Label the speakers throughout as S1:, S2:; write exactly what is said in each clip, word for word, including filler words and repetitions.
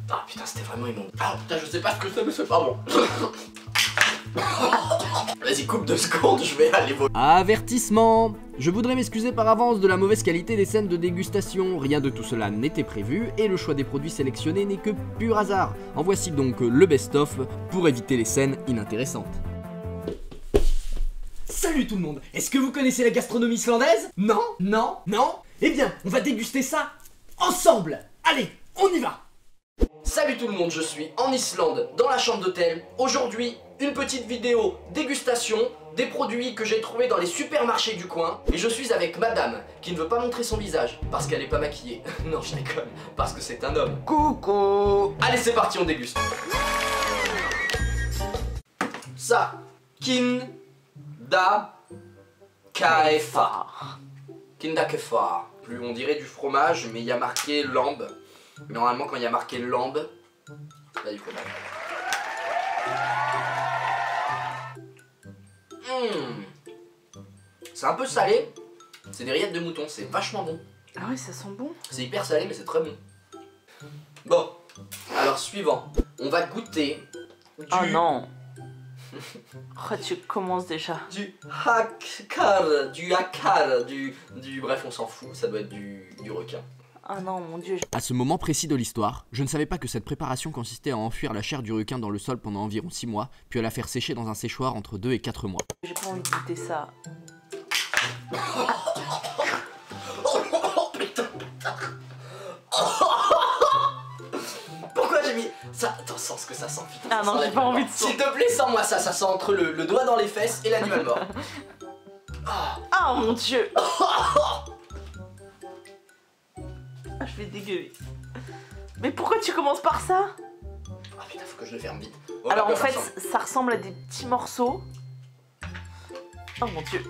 S1: Ah putain, c'était vraiment immonde. Ah putain, je sais pas ce que c'est, mais c'est pas bon. Vas-y, coupe deux secondes, je vais aller voir.
S2: Avertissement! Je voudrais m'excuser par avance de la mauvaise qualité des scènes de dégustation. Rien de tout cela n'était prévu et le choix des produits sélectionnés n'est que pur hasard. En voici donc le best-of pour éviter les scènes inintéressantes. Salut tout le monde! Est-ce que vous connaissez la gastronomie islandaise? Non? Non? Non? Eh bien, on va déguster ça ensemble! Allez, on y va!
S1: Salut tout le monde, je suis en Islande, dans la chambre d'hôtel. Aujourd'hui, une petite vidéo dégustation des produits que j'ai trouvés dans les supermarchés du coin. Et je suis avec madame, qui ne veut pas montrer son visage, parce qu'elle est pas maquillée. Non, je déconne, parce que c'est un homme. Coucou! Allez, c'est parti, on déguste. Ça, Kinda Kefar. Kinda Kefar. Plus on dirait du fromage, mais il y a marqué lambe. Mais normalement, quand il y a marqué lambe, c'est pas du fromage. Mmh. C'est un peu salé. C'est des rillettes de mouton, c'est vachement bon.
S3: Ah ouais, ça sent bon.
S1: C'est hyper salé, mais c'est très bon. Bon, alors suivant, on va goûter du...
S3: Oh non. Oh, tu commences déjà.
S1: Du hakar, du hakar, du, du... Bref, on s'en fout, ça doit être du, du requin.
S3: Ah non, mon dieu.
S2: À ce moment précis de l'histoire, je ne savais pas que cette préparation consistait à enfuir la chair du requin dans le sol pendant environ six mois, puis à la faire sécher dans un séchoir entre deux et quatre mois.
S3: J'ai pas envie de goûter ça.
S1: Oh putain, putain. Pourquoi j'ai mis ça? Attends, sens ce que ça sent, putain.
S3: Ah non, j'ai pas envie de ça.
S1: S'il te plaît, sens-moi ça, ça sent entre le, le doigt dans les fesses et l'animal mort.
S3: Ah oh, mon dieu. Ah, je vais dégueuler. Mais pourquoi tu commences par ça?
S1: Ah putain, faut que je le ferme vite.
S3: Oh, alors en fait, ça, ça ressemble à des petits morceaux. Oh mon dieu.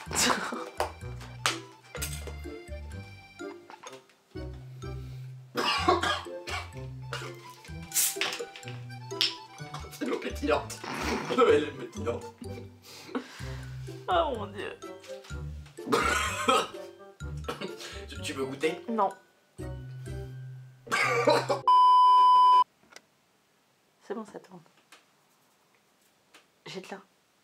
S1: C'est de l'eau pétillante. Elle est pétillante.
S3: Oh mon dieu.
S1: tu, tu veux goûter?
S3: Non. C'est bon, ça tourne. Jette-la.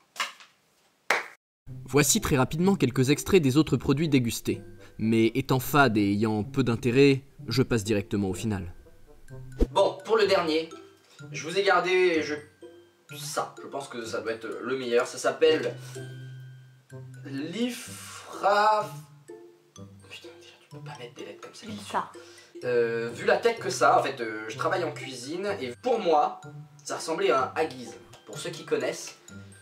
S2: Voici très rapidement quelques extraits des autres produits dégustés. Mais étant fade et ayant peu d'intérêt, je passe directement au final.
S1: Bon, pour le dernier, je vous ai gardé je... ça. Je pense que ça doit être le meilleur. Ça s'appelle l'Ifra... Putain, tu peux pas mettre des lettres comme ça.
S3: Ça.
S1: Euh, vu la tête que ça, en fait, euh, je travaille en cuisine et pour moi, ça ressemblait à un haggis. Pour ceux qui connaissent.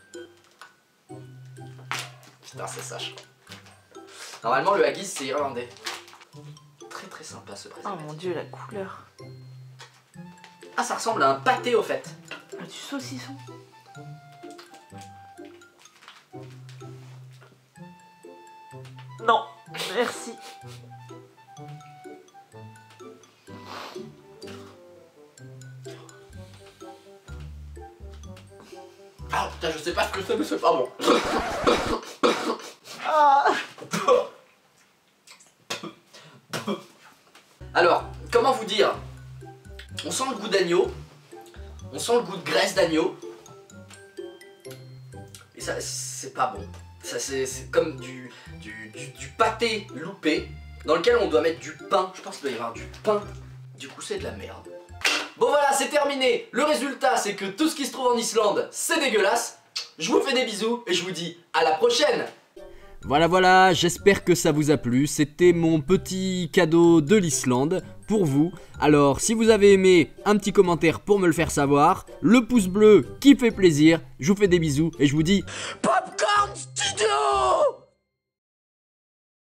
S1: Putain, c'est ça, je crois. Normalement, le haggis, c'est irlandais. Très très sympa ce préservatif.
S3: Oh mon dieu, la couleur.
S1: Ah, ça ressemble à un pâté au fait.
S3: Ah, du saucisson. Non, merci.
S1: Ah putain, je sais pas ce que c'est, mais c'est pas bon.
S3: Ah.
S1: Alors, comment vous dire? On sent le goût d'agneau. On sent le goût de graisse d'agneau. Et ça, c'est pas bon. Ça, c'est comme du, du, du, du pâté loupé dans lequel on doit mettre du pain. Je pense qu'il doit y avoir du pain. Du coup, c'est de la merde. Bon voilà, c'est terminé. Le résultat, c'est que tout ce qui se trouve en Islande, c'est dégueulasse. Je vous fais des bisous et je vous dis à la prochaine.
S2: Voilà voilà, j'espère que ça vous a plu, c'était mon petit cadeau de l'Islande pour vous. Alors si vous avez aimé, un petit commentaire pour me le faire savoir, le pouce bleu qui fait plaisir, je vous fais des bisous et je vous dis
S1: Popcorn Studio.